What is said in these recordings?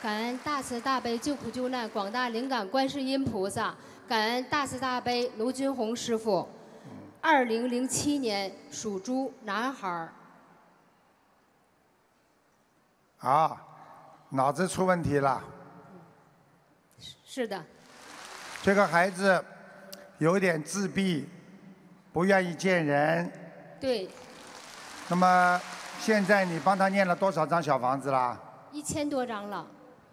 感恩大慈大悲救苦救难广大灵感观世音菩萨，感恩大慈大悲卢军红师傅。2007年属猪男孩儿。 啊，脑子出问题了。 是的。 这个孩子有点自闭，不愿意见人。 对。 那么现在你帮他念了多少张小房子啦 ？1000多张了。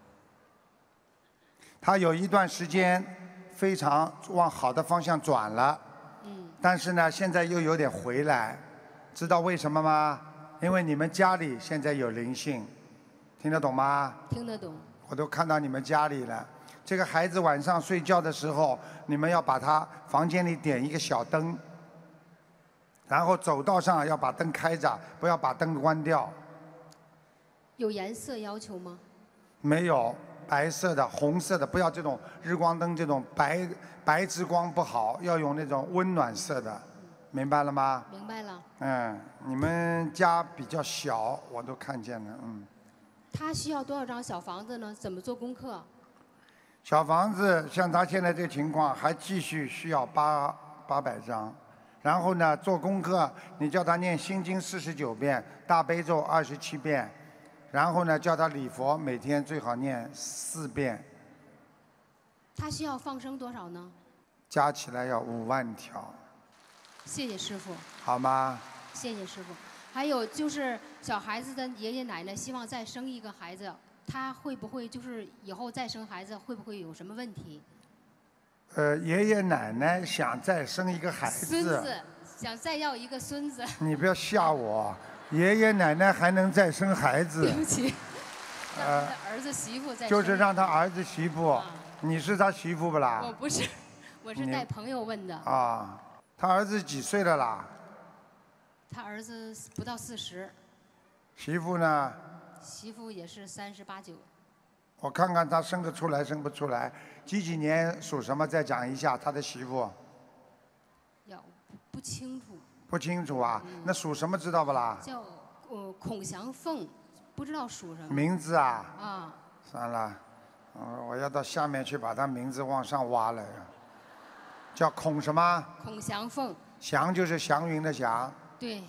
他有一段时间非常往好的方向转了。但是呢，现在又有点回来，知道为什么吗？因为你们家里现在有灵性，听得懂吗？ 听得懂。 我都看到你们家里了。这个孩子晚上睡觉的时候，你们要把他房间里点一个小灯，然后走道上要把灯开着，不要把灯关掉。 有颜色要求吗？ 没有，白色的、红色的，不要这种日光灯这种白之光不好，要用那种温暖色的，明白了吗？ 明白了。 你们家比较小，我都看见了， 他需要多少张小房子呢？怎么做功课？ 小房子像他现在这个情况，还继续需要800张。然后呢，做功课，你叫他念心经49遍，大悲咒27遍，然后呢，叫他礼佛，每天最好念4遍。 他需要放生多少呢？ 加起来要5万条。 谢谢师傅。 好吗？ 谢谢师傅。还有就是小孩子的爷爷奶奶希望再生一个孩子，他会不会就是以后再生孩子会不会有什么问题？ 爷爷奶奶想再生一个孩子。 孙子想再要一个孙子。 你不要吓我，爷爷奶奶还能再生孩子？ 对不起。让他儿子媳妇再生。 就是让他儿子媳妇。你是他媳妇不啦？ 我不是，我是带朋友问的。 啊，他儿子几岁了啦？ 他儿子不到40。 媳妇呢？ 媳妇也是38、9。 我看看他生得出来生不出来，几年属什么？再讲一下他的媳妇。 不清楚。 不清楚啊？那属什么知道不啦？ 叫孔祥凤，不知道属什么。 名字啊？ 啊。 算了。我要到下面去把他名字往上挖了，叫孔什么？ 孔祥凤。 祥就是祥云的祥。 对。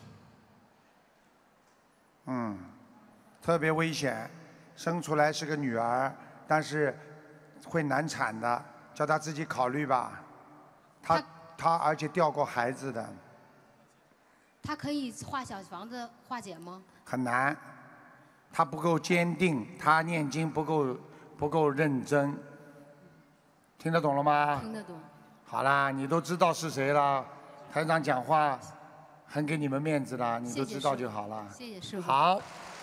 特别危险，生出来是个女儿，但是会难产的，叫他自己考虑吧。他而且掉过孩子的。 他可以画小房子化解吗？ 很难，他不够坚定，他念经不够认真，听得懂了吗？ 听得懂。 好啦，你都知道是谁了，台长讲话很给你们面子了，你都知道就好了。 谢谢师傅。 好。